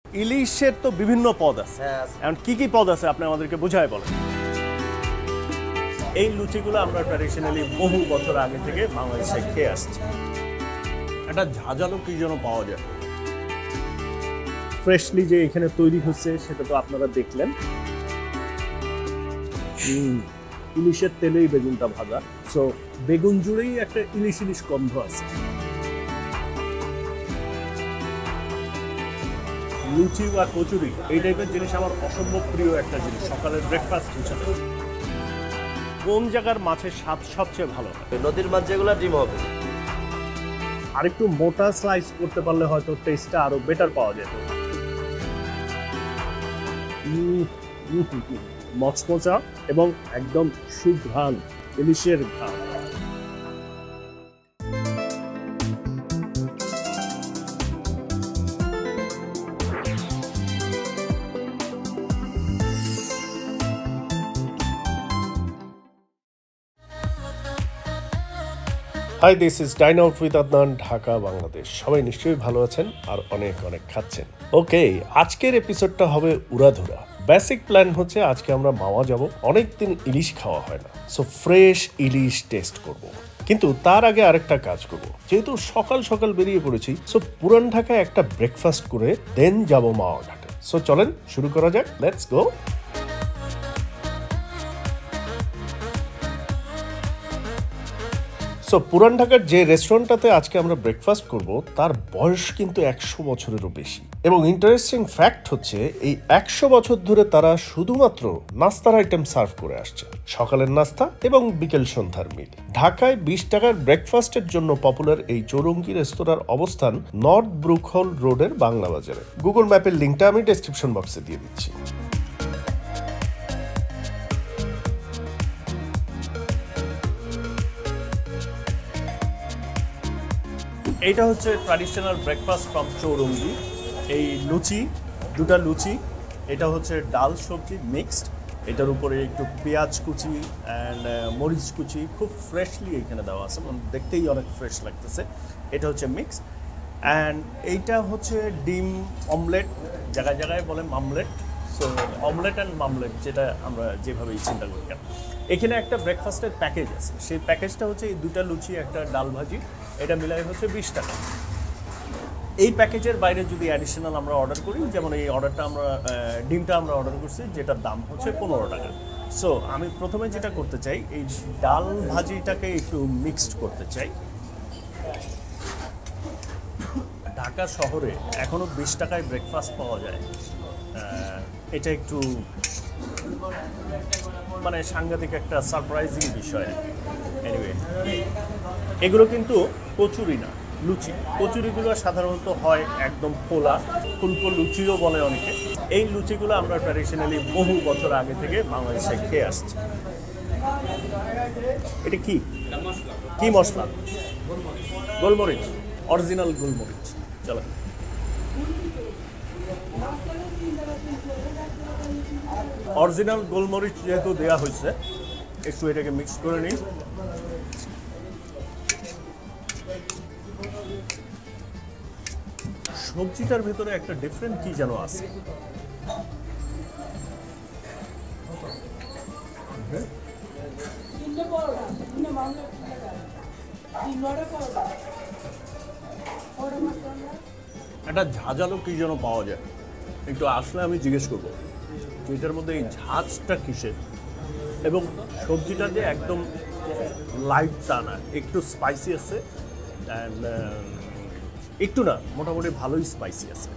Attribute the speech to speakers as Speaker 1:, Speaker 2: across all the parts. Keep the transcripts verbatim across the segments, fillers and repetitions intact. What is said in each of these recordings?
Speaker 1: ইলিশের তো বিভিন্ন পদ আছে, এখন কি কি পদ আছে আপনি আমাদেরকে বুঝায় বলেন। এই লুচিগুলো আমরা ট্র্যাডিশনালি বহু বছর আগে থেকে বাংলাদেশে খেয়ে আসছি। একটা ঝাঁঝালো কি যেন পাওয়া যায়, ফ্রেশলি যে এখানে তৈরি হচ্ছে সেটা তো আপনারা দেখলেন। ইলিশের তেলেই বেগুনটা ভাজা, সো বেগুন জুড়েই একটা ইলিশ ইলিশ গন্ধ আছে। লুচি বা কচুরি এই টাইপের জিনিস আমার অসম্ভব প্রিয় একটা জিনিস সকালের ব্রেকফাস্ট হিসাবে। কোন জায়গার মাছের স্বাদ সবচেয়ে ভালো?
Speaker 2: নদীর মাছ যেগুলো ডিম হবে।
Speaker 1: আর একটু মোটা স্লাইস করতে পারলে হয়তো টেস্টটা আরো বেটার পাওয়া যেত। মচমচা এবং একদম সুঘ্রাণ ইলিশের ঘ্রাণ। Hi, this is dine out with Adnan, Dhaka, Bangladesh. সবাই নিশ্চয়ই ভালো আছেন আর অনেক অনেক খাচ্ছেন। ওকে, আজকের এপিসোডটা হবে উড়াধুরা। বেসিক প্ল্যান হচ্ছে আজকে আমরা মাওয়া যাব। অনেকদিন ইলিশ খাওয়া হয় না, সো ফ্রেশ ইলিশ টেস্ট করব। কিন্তু তার আগে আরেকটা কাজ করব। যেহেতু সকাল সকাল বেরিয়ে পড়েছি, সো পুরান ঢাকায় একটা ব্রেকফাস্ট করে দেন যাব মাওয়া ঘাটে। সো চলেন শুরু করা যাক, লেটস গো। সো পুরান ঢাকার যে রেস্টুরেন্টটাতে আজকে আমরা ব্রেকফাস্ট করব তার বয়স কিন্তু একশো বছরেরও বেশি। এবং ইন্টারেস্টিং ফ্যাক্ট হচ্ছে এই একশো বছর ধরে তারা শুধুমাত্র নাস্তার আইটেম সার্ভ করে আসছে, সকালের নাস্তা এবং বিকেল সন্ধ্যার মিল। ঢাকায় বিশ টাকার ব্রেকফাস্টের জন্য পপুলার এই চৌরঙ্গি রেস্তোরাঁর অবস্থান নর্থ ব্রুকহল রোডের বাংলা বাজারে। গুগল ম্যাপের লিঙ্কটা আমি ডেসক্রিপশন বক্সে দিয়ে দিচ্ছি। এইটা হচ্ছে ট্র্যাডিশনাল ব্রেকফাস্ট ফ্রম চৌরঙ্গি। এই লুচি, দুটা লুচি, এটা হচ্ছে ডাল সবজি মিক্সড, এটার উপরে একটু পেঁয়াজ কুচি অ্যান্ড মরিচ কুচি খুব ফ্রেশলি এখানে দেওয়া আছে, মানে দেখতেই অনেক ফ্রেশ লাগতেছে। এটা হচ্ছে মিক্স অ্যান্ড এইটা হচ্ছে ডিম অমলেট, জায়গায় জায়গায় বলে মামলেট। সো অমলেট অ্যান্ড মামলেট যেটা আমরা যেভাবেই চিন্তা করি। এখানে একটা ব্রেকফাস্টের প্যাকেজ আছে, সেই প্যাকেজটা হচ্ছে এই দুটা লুচি একটা ডাল ভাজি, এটা মিলাই হচ্ছে বিশ টাকা। এই প্যাকেজের বাইরে যদি অ্যাডিশনাল আমরা অর্ডার করি, যেমন এই অর্ডারটা আমরা ডিমটা আমরা অর্ডার করছি যেটার দাম হচ্ছে পনেরো টাকা। সো আমি প্রথমে যেটা করতে চাই, এই ডাল ভাজিটাকে একটু মিক্সড করতে চাই। ঢাকা শহরে এখনও বিশ টাকায় ব্রেকফাস্ট পাওয়া যায়, এটা একটু মানে সাংঘাতিক একটা সারপ্রাইজিং বিষয়। এনিওয়ে, এগুলো কিন্তু কচুরি না, লুচি। কচুরিগুলো সাধারণত হয় একদম ফোলা, ফুলকো লুচিও বলে অনেকে। এই লুচিগুলো আমরা ট্র্যাডিশনালি বহু বছর আগে থেকে বাংলাদেশে খেয়ে আসছি। এটা কি কি মশলা? গোলমরিচ, অরিজিনাল গোলমরিচ। চলো, অরিজিনাল গোলমরিচ যেহেতু দেওয়া হয়েছে, একটু এটাকে মিক্স করে নিই। সবজিটার ভিতরে একটা ডিফারেন্ট কি যেন আছে। একটা ঝাঁঝালো কি যেন পাওয়া যায়, একটু আসলে আমি জিজ্ঞেস করবো এটার মধ্যে এই ঝাঁঝটা কিসের। এবং সবজিটা যে একদম লাইট তা না, একটু স্পাইসি আছে অ্যান্ড একটু না, মোটামুটি ভালোই স্পাইসি আছে।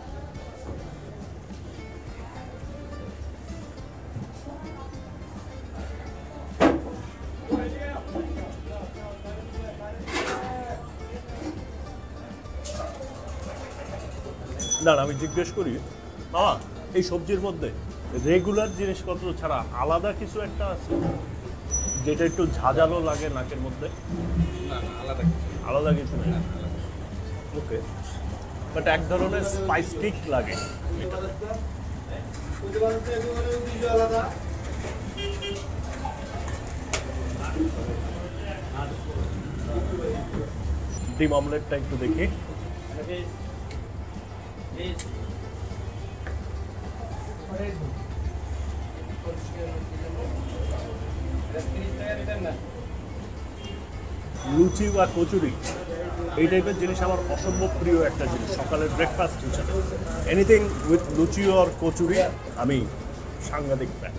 Speaker 1: না আমি জিজ্ঞেস করি, মামা এই সবজির মধ্যে রেগুলার জিনিসপত্র ছাড়া আলাদা কিছু একটা আছে যেটা একটু ঝাঁঝালো লাগে নাকের মধ্যে? আলাদা আলাদা কিছু নেই, ওকে, বাট এক ধরনের স্পাইস কিক লাগে। ডিম অমলেটটা একটু দেখি। লুচি বা কচুরি এই টাইপের জিনিস আমার অসম্ভব প্রিয় একটা জিনিস সকালের ব্রেকফাস্ট হিসাবে। এনিথিং উইথ লুচি আর কচুরি আমি সাংঘাতিক ফ্যান।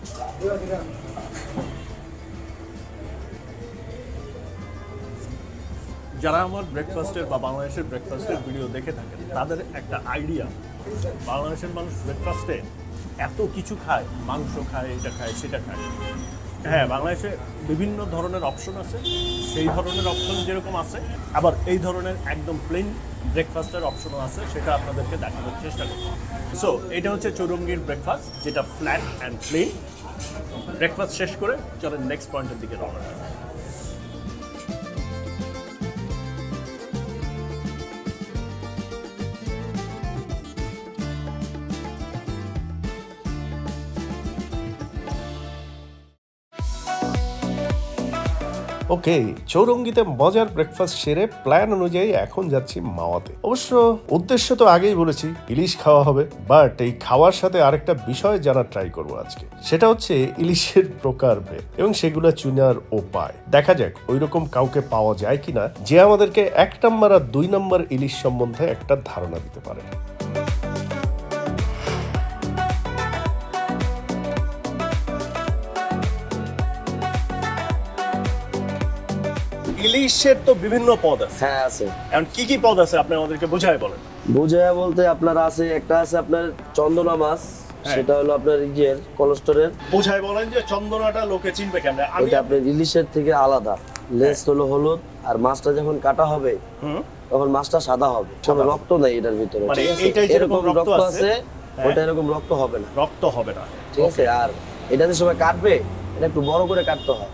Speaker 1: যারা আমার ব্রেকফাস্টের বা বাংলাদেশের ব্রেকফাস্টের ভিডিও দেখে থাকেন তাদের একটা আইডিয়া, বাংলাদেশের মানুষ ব্রেকফাস্টে এত কিছু খায়, মাংস খায়, এটা খায়, সেটা খায়। হ্যাঁ, বাংলাদেশে বিভিন্ন ধরনের অপশন আছে, সেই ধরনের অপশন যেরকম আছে, আবার এই ধরনের একদম প্লেন ব্রেকফাস্টের অপশনও আছে, সেটা আপনাদেরকে দেখানোর চেষ্টা করব। সো এটা হচ্ছে চৌরঙ্গির ব্রেকফাস্ট, যেটা ফ্ল্যাট অ্যান্ড প্লেন। ব্রেকফাস্ট শেষ করে চলেন নেক্সট পয়েন্টের দিকে রওনা দেব।
Speaker 2: ওকে, চৌরঙ্গিতে মজার ব্রেকফাস্ট সেরে প্ল্যান অনুযায়ী এখন যাচ্ছি মাওয়াতে। অবশ্য উদ্দেশ্য তো আগেই বলেছি, ইলিশ খাওয়া হবে, বাট এই খাওয়ার সাথে আরেকটা বিষয় জানার ট্রাই করবো আজকে। সেটা হচ্ছে ইলিশের প্রকারভেদ এবং সেগুলো চুনার উপায়। দেখা যাক ওইরকম কাউকে পাওয়া যায় কিনা যে আমাদেরকে এক নম্বর আর দুই নম্বর ইলিশ সম্বন্ধে একটা ধারণা দিতে পারে।
Speaker 1: ইলিশের তো বিভিন্ন পদ আছে।
Speaker 3: হ্যাঁ আছে।
Speaker 1: এখন কি কি পদ আছে আপনি আমাদেরকে বুঝায় বলেন।
Speaker 3: বুঝায় বলতে আপনার আছে, একটা আছে আপনার চন্দনা মাছ, সেটা হলো আপনার ইয়ের কোলেস্টোরের।
Speaker 1: বুঝায় বলেন যে চন্দনাটা লোকে চিনবে কেমনে? আমি
Speaker 3: এটা আপনার ইলিশের থেকে আলাদা, লেজ হলো হলুদ, আর মাছটা যখন কাটা হবে তখন মাছটা সাদা হবে, কোনো রক্ত নাই এটার ভিতরে।
Speaker 1: মানে
Speaker 3: ঠিক আছে,
Speaker 1: এইটাই যেরকম রক্ত আছে
Speaker 3: ওটা এরকম রক্ত হবে না,
Speaker 1: রক্ত হবে না।
Speaker 3: ঠিক আছে। আর এটা যে সময় কাটবে এটা একটু বড় করে কাটতে হয়,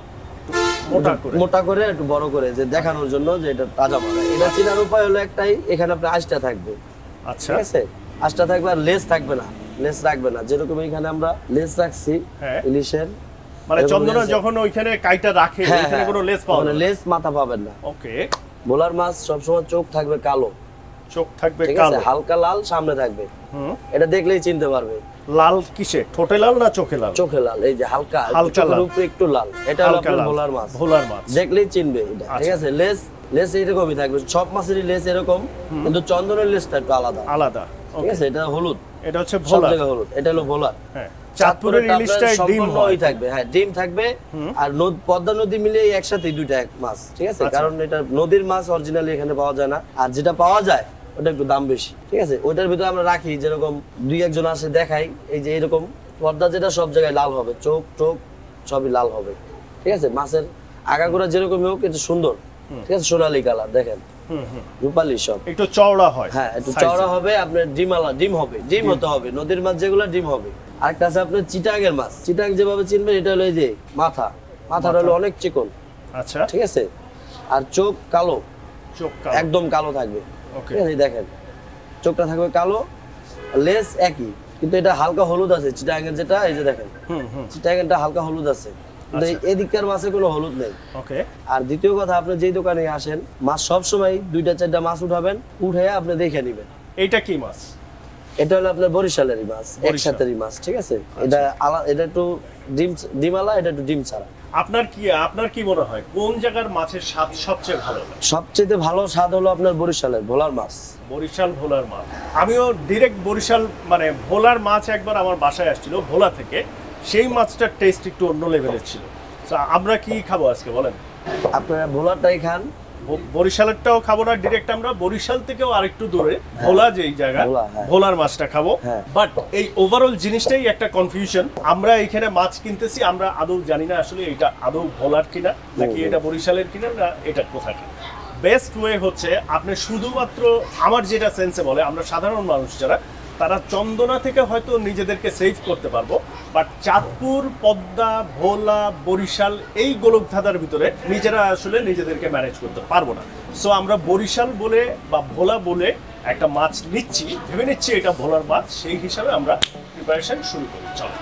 Speaker 1: মোটা করে
Speaker 3: মোটা করে একটু বড় করে, যে দেখানোর জন্য যে এটা তাজা মাছ। এটা চেনার উপায় হলো একটাই, এখানে আপনার আঁশটা থাকবে।
Speaker 1: আচ্ছা,
Speaker 3: ঠিক আছে, আঁশটা থাকবে আর লেজ থাকবে না, লেজ রাখবে না। যেরকম এখানে আমরা লেজ রাখছি ইলিশের,
Speaker 1: মানে চন্দনা যখন ওইখানে কাইটা রাখে এখানে কোনো লেজ পাওয়া যাবে না,
Speaker 3: লেজ মাথা পাবেন না।
Speaker 1: ওকে।
Speaker 3: ভোলার মাছ সব সময় চোখ থাকবে কালো,
Speaker 1: চোখ থাকবে
Speaker 3: ঠিক
Speaker 1: কালো,
Speaker 3: আছে, হালকা লাল সামনে থাকবে।
Speaker 1: হুম,
Speaker 3: এটা দেখলেই চিনতে পারবে।
Speaker 1: লাল কিসে? ঠোঁটে লাল না চোখে লাল?
Speaker 3: চোখে লাল, এই যে হালকা
Speaker 1: হালকা
Speaker 3: চোখের উপরে একটু লাল, এটা হলো আপনার ভোলার মাছ।
Speaker 1: ভোলার মাছ
Speaker 3: দেখলেই চিনবে এটা, ঠিক আছে। লেজ লেজ এরকমই থাকবে, সব মাছেরই লেজ এরকম, কিন্তু চন্দনের লেজটা একটু আলাদা
Speaker 1: আলাদা।
Speaker 3: ঠিক আছে, এটা হলুদ,
Speaker 1: এটা হচ্ছে
Speaker 3: সব
Speaker 1: ভোলা,
Speaker 3: জায়গায় হলুদ, এটা হলো ভোলার।
Speaker 1: হ্যাঁ, চাঁদপুরের ইলিশটা ডিম হয়
Speaker 3: থাকবে। হ্যাঁ, ডিম থাকবে। আর পদ্মা নদী মিলে একসাথে দুইটা এক মাছ, ঠিক আছে। কারণ এটা নদীর মাছ অরিজিনালি এখানে পাওয়া যায় না, আর যেটা পাওয়া যায় ওটা একটু দাম বেশি, ঠিক আছে। ওইটার ভিতরে আমরা রাখি, যেরকম দুই একজন আসে দেখাই, এই যে এরকম পদ্মা যেটা সব জায়গায় লাল হবে, চোখ টোক সবই লাল হবে, ঠিক আছে। মাছের আগাগোড়া যেরকম হোক একটু সুন্দর, ঠিক আছে, সোনালী কালার দেখেন, রূপালী সব,
Speaker 1: একটু চওড়া হয়।
Speaker 3: হ্যাঁ, একটু চওড়া হবে, আপনার ডিমালা ডিম হবে, ডিম হতে হবে, নদীর মাছ যেগুলো ডিম হবে। আরেকটা আছে আপনার চিটাঙের মাছ, চিটাং যেভাবে চিনবেন, এটা হলো এই যে মাথা, মাথাটা হলো অনেক চিকন,
Speaker 1: আচ্ছা,
Speaker 3: ঠিক আছে। আর চোখ কালো,
Speaker 1: চোখ কালো,
Speaker 3: একদম কালো থাকবে,
Speaker 1: ওকে।
Speaker 3: এই দেখেন চোখটা থাকবে কালো, লেজ একই, কিন্তু এটা হালকা হলুদ আছে। চিটাঙের যেটা, এই যে দেখেন চিটাঙেরটা হালকা হলুদ আছে, কিন্তু এদিককার মাছে কোনো হলুদ নেই, ওকে। আর দ্বিতীয় কথা, আপনি যেই দোকানে আসেন, মাছ সব সময় দুইটা চারটা মাছ উঠাবেন, উঠে আপনি দেখে নেবেন
Speaker 1: এইটা কি মাছ।
Speaker 3: এটা হলো আপনার বরিশালেরই মাছ, একসাথেরই মাছ, ঠিক আছে। এটা আলাদা, এটা একটু ডিম ডিমালা, এটা একটু ডিম ছাড়া।
Speaker 1: আপনার কি আপনার কি মনে হয় কোন জায়গার মাছের স্বাদ সবচেয়ে ভালো?
Speaker 3: সবচেয়ে ভালো স্বাদ হলো আপনার বরিশালের ভোলার মাছ।
Speaker 1: বরিশাল ভোলার মাছ, আমিও ডিরেক্ট বরিশাল মানে ভোলার মাছ একবার আমার বাসায় আসছিল ভোলা থেকে, সেই মাছটার টেস্ট একটু অন্য লেভেলের ছিল। আমরা কি খাবো আজকে বলেন?
Speaker 3: আপনারা ভোলারটাই খান,
Speaker 1: বরিশালেরটাও খাবো না ডিরেক্ট, আমরা বরিশাল থেকেও আরেকটু দূরে ভোলা যেই জায়গা, ভোলার মাছটা খাবো। বাট এই ওভারঅল জিনিসটাই একটা কনফিউশন। আমরা এখানে মাছ কিনতেছি, আমরা আদৌ জানি না আসলে এটা আদৌ ভোলার কিনা, নাকি এটা বরিশালের কিনা, না এটা কোথায়। বেস্ট ওয়ে হচ্ছে আপনি শুধুমাত্র, আমার যেটা সেন্সে বলে, আমরা সাধারণ মানুষ যারা, তারা চন্দনা থেকে হয়তো নিজেদেরকে সেভ করতে পারবো, বাট চাঁদপুর, পদ্মা, ভোলা, বরিশাল এই গোলকধাঁধার ভিতরে নিজেরা আসলে নিজেদেরকে ম্যানেজ করতে পারবো না। সো আমরা বরিশাল বলে বা ভোলা বলে একটা মাছ নিচ্ছি, ভেবে নিচ্ছি এটা ভোলার মাছ, সেই হিসাবে আমরা প্রিপারেশন শুরু করি। চলো।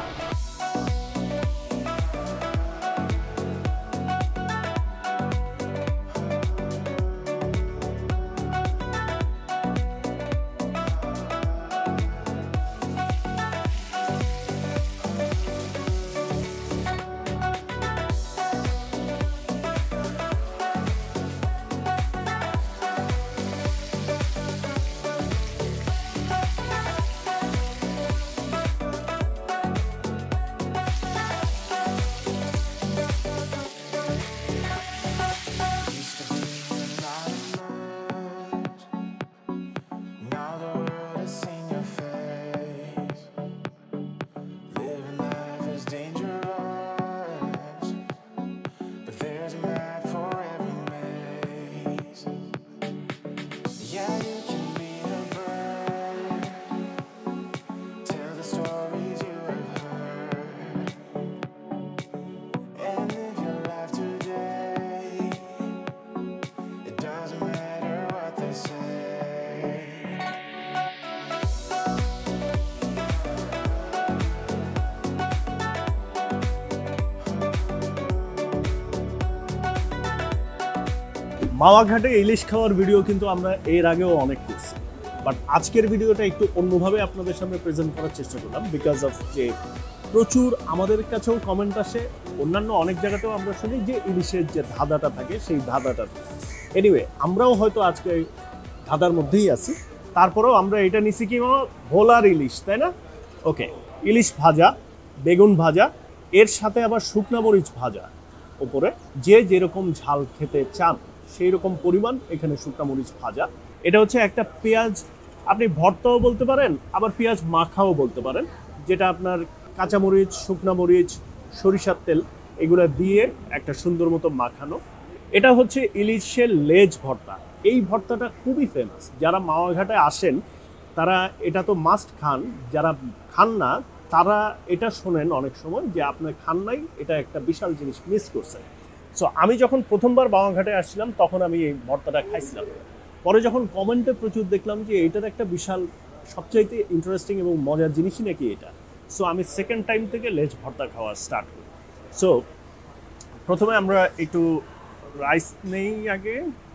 Speaker 1: মাওয়া ঘাটে ইলিশ খাওয়ার ভিডিও কিন্তু আমরা এর আগেও অনেক করছি, বাট আজকের ভিডিওটা একটু অন্যভাবে আপনাদের সামনে প্রেজেন্ট করার চেষ্টা করলাম বিকজ অফ যে প্রচুর আমাদের কাছেও কমেন্ট আসে, অন্যান্য অনেক জায়গাতেও আমরা শুনি যে ইলিশের যে ধাঁধাটা থাকে সেই ধাঁধাটা। এনিওয়ে আমরাও হয়তো আজকে ধাঁধার মধ্যেই আছি, তারপরেও আমরা এটা নিছি কি ভোলার ইলিশ, তাই না? ওকে, ইলিশ ভাজা, বেগুন ভাজা, এর সাথে আবার শুকনা মরিচ ভাজা ওপরে, যে যেরকম ঝাল খেতে চান সেই রকম পরিমাণ এখানে শুকনা মরিচ ভাজা। এটা হচ্ছে একটা পেঁয়াজ, আপনি ভর্তাও বলতে পারেন, আবার পেঁয়াজ মাখাও বলতে পারেন, যেটা আপনার কাঁচামরিচ, শুকনা মরিচ, সরিষার তেল এগুলো দিয়ে একটা সুন্দর মতো মাখানো। এটা হচ্ছে ইলিশের লেজ ভর্তা। এই ভর্তাটা খুবই ফেমাস, যারা মাওয়া ঘাটে আসেন তারা এটা তো মাস্ট খান, যারা খান না তারা এটা শোনেন অনেক সময় যে আপনার খান নাই, এটা একটা বিশাল জিনিস মিস করছেন। সো আমি যখন প্রথমবার মাওয়া ঘাটে আসছিলাম তখন আমি এই ভর্তাটা খাইছিলাম, পরে যখন কমেন্টে প্রচুর দেখলাম যে এটার একটা বিশাল সবচাইতে ইন্টারেস্টিং এবং মজার জিনিসই নাকি এটা, সো আমি সেকেন্ড টাইম থেকে লেজ ভর্তা খাওয়া স্টার্ট করি। সো প্রথমে আমরা একটু রাইস নেই আগে,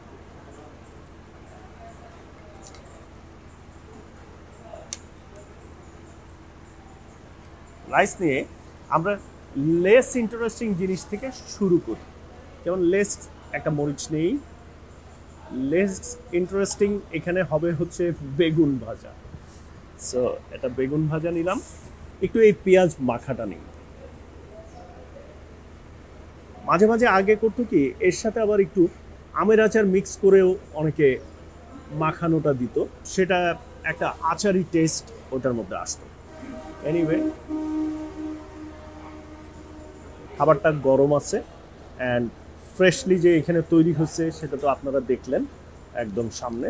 Speaker 1: রাইস নিয়ে আমরা লেস ইন্টারেস্টিং জিনিস থেকে শুরু করি। যেমন লেস একটা মরিচ নেই, লেস ইন্টারেস্টিং এখানে হবে হচ্ছে বেগুন ভাজা। সো এটা বেগুন ভাজা নিলাম, একটু এই পেঁয়াজ মাখাটা নিই। মাঝে মাঝে আগে করতো কি এর সাথে আবার একটু আমের আচার মিক্স করেও অনেকে মাখানোটা দিত, সেটা একটা আচারি টেস্ট ওটার মধ্যে আসতো। এনিওয়ে খাবারটা গরম আছে অ্যান্ড ফ্রেশলি যে এখানে তৈরি হচ্ছে সেটা তো আপনারা দেখলেন একদম সামনে।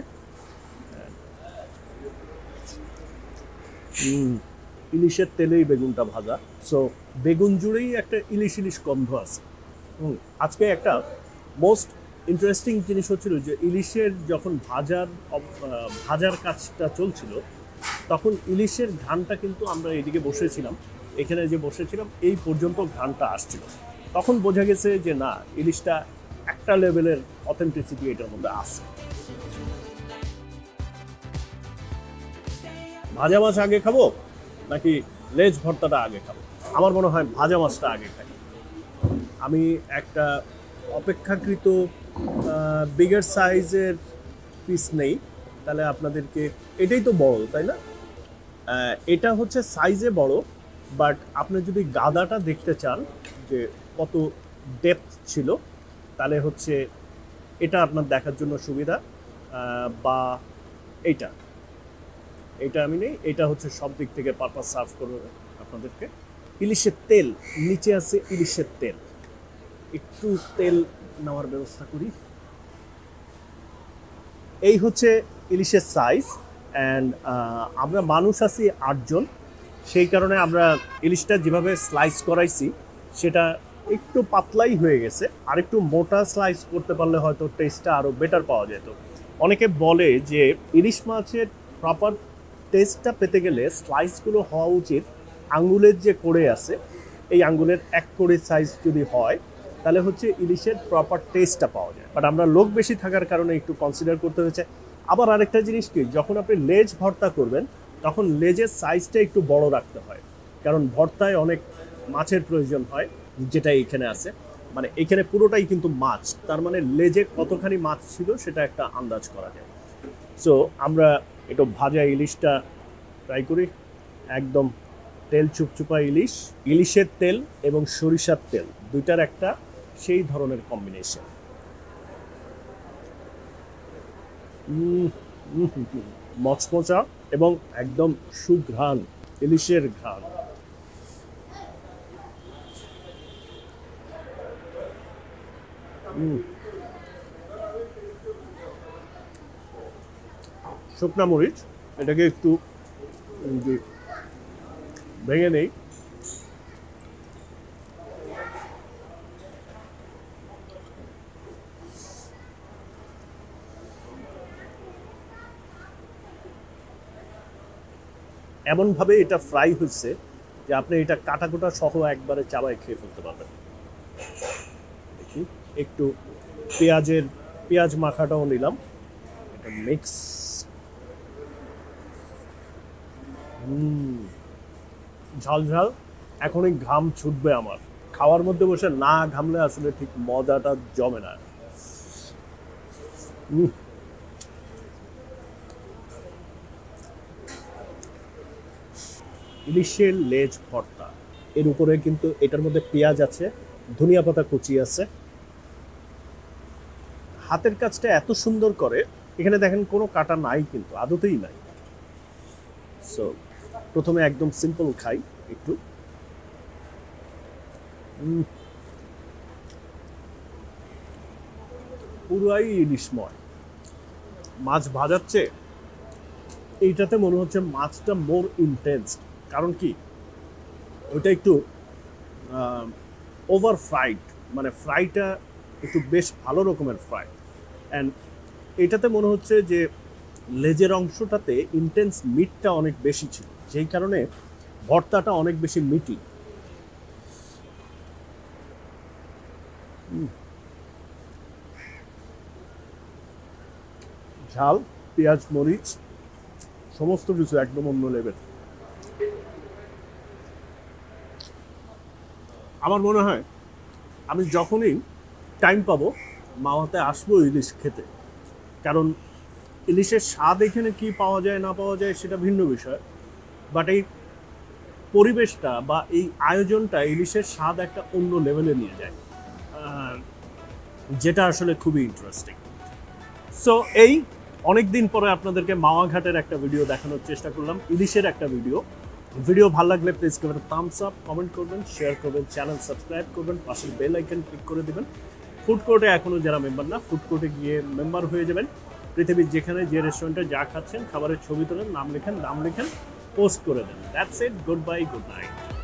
Speaker 1: ইলিশের তেলেই বেগুনটা ভাজা, সো বেগুন জুড়েই একটা ইলিশ ইলিশ গন্ধ আছে। হুম আজকে একটা মোস্ট ইন্টারেস্টিং জিনিস হচ্ছিল যে ইলিশের যখন ভাজার ভাজার কাজটা চলছিল তখন ইলিশের ঘ্রাণটা কিন্তু আমরা এদিকে বসেছিলাম, এখানে যে বসেছিলাম এই পর্যন্ত ঘ্রাণটা আসছিল, তখন বোঝা গেছে যে না ইলিশটা একটা লেভেলের অথেন্টিসিটি এটার মধ্যে আছে। ভাজা মাছ আগে খাবো নাকি লেজ ভর্তাটা আগে খাবো? আমার মনে হয় ভাজা মাছটা আগে খাই। আমি একটা অপেক্ষাকৃত বিগার সাইজের পিস নেই, তাহলে আপনাদেরকে, এটাই তো বড় তাই না? এটা হচ্ছে সাইজে বড়, বাট আপনি যদি গাদাটা দেখতে চান যে কত ডেপথ ছিল তাহলে হচ্ছে এটা আপনার দেখার জন্য সুবিধা। বা এইটা এটা আমি নেই, এটা হচ্ছে সব দিক থেকে পারপাস সার্ভ করবে আপনাদেরকে। ইলিশের তেল নিচে আছে, ইলিশের তেল একটু তেল নেওয়ার ব্যবস্থা করি। এই হচ্ছে ইলিশের সাইজ অ্যান্ড আমরা মানুষ আছি আটজন, সেই কারণে আমরা ইলিশটা যেভাবে স্লাইস করাইছি সেটা একটু পাতলাই হয়ে গেছে, আর একটু মোটা স্লাইস করতে পারলে হয়তো টেস্টটা আরও বেটার পাওয়া যেত। অনেকে বলে যে ইলিশ মাছের প্রপার টেস্টটা পেতে গেলে স্লাইসগুলো হওয়া উচিত আঙ্গুলের যে কোড়ে আছে এই আঙ্গুলের এক কোড়ে সাইজ যদি হয় তাহলে হচ্ছে ইলিশের প্রপার টেস্টটা পাওয়া যায়, বাট আমরা লোক বেশি থাকার কারণে একটু কনসিডার করতে হয়েছে। আবার আরেকটা জিনিস কি, যখন আপনি লেজ ভর্তা করবেন তখন লেজের সাইজটা একটু বড় রাখতে হয়, কারণ ভর্তায় অনেক মাছের প্রয়োজন হয়, যেটা এখানে আছে। মানে এখানে পুরোটাই কিন্তু মাছ, তার মানে লেজে কতখানি মাছ ছিল সেটা একটা আন্দাজ করা যায়। সো আমরা একটু ভাজা ইলিশটা ট্রাই করি, একদম তেল চুপচুপা ইলিশ, ইলিশের তেল এবং সরিষার তেল দুইটার একটা সেই ধরনের কম্বিনেশন। মচমচা এবং একদম সুঘ্রাণ ইলিশের ঘ্রাণ। শুকনা মরিচ এটাকে একটু ভেঙে নেই, এমনভাবে এটা ফ্রাই হচ্ছে যে আপনি এটা কাটা কোটা সহ একবারে চাবায় খেয়ে ফেলতে পারবেন। দেখি একটু পেঁয়াজের পেঁয়াজ মাখাটাও নিলাম, এটা মিক্স। ঝাল ঝাল, এখনই ঘাম ছুটবে আমার। খাওয়ার মধ্যে বসে না ঘামলে আসলে ঠিক মজাটা জমে না। ইলিশের লেজ ভর্তা, এর উপরে কিন্তু এটার মধ্যে পেঁয়াজ আছে, ধনিয়া পাতা কুচি আছে। হাতের কাজটা এত সুন্দর করে, এখানে দেখেন কোনো কাটা নাই, কিন্তু আদতেই নাই। সো প্রথমে একদম সিম্পল খাই একটু। পুরাই ইলিশময়। মাছ ভাজাচ্ছে এইটাতে মনে হচ্ছে মাছটা মোর ইন্টেন্স। কারণ কি, ওইটা একটু ওভার ফ্রাইড, মানে ফ্রাইটা একটু বেশ ভালো রকমের ফ্রাই। অ্যান্ড এটাতে মনে হচ্ছে যে লেজের অংশটাতে ইন্টেন্স মিটটা অনেক বেশি ছিল, যেই কারণে ভর্তাটা অনেক বেশি মিটি। ঝাল, পেঁয়াজ, মরিচ, সমস্ত কিছু একদম অন্য লেভেল। আমার মনে হয় আমি যখনই টাইম পাবো মাওয়াতে আসবো ইলিশ খেতে। কারণ ইলিশের স্বাদ এখানে কি পাওয়া যায় না পাওয়া যায় সেটা ভিন্ন বিষয়, বাট এই পরিবেশটা বা এই আয়োজনটা ইলিশের স্বাদ একটা অন্য লেভেলে নিয়ে যায়, যেটা আসলে খুবই ইন্টারেস্টিং। সো এই অনেক দিন পরে আপনাদেরকে মাওয়া ঘাটের একটা ভিডিও দেখানোর চেষ্টা করলাম, ইলিশের একটা ভিডিও। ভিডিও ভালো লাগলে প্লিজ করবেন থামস আপ, কমেন্ট করবেন, শেয়ার করবেন, চ্যানেল সাবস্ক্রাইব করবেন, পাশের বেল আইকন ক্লিক করে দেবেন। ফুড কোর্টে এখনও যারা মেম্বার না, ফুড কোর্টে গিয়ে মেম্বার হয়ে যাবেন। পৃথিবীর যেখানে যে রেস্টুরেন্টে যা খাচ্ছেন খাবারের ছবি তোলেন, নাম লেখেন, দাম লেখেন, পোস্ট করে দেন। That's it, good bye, good night.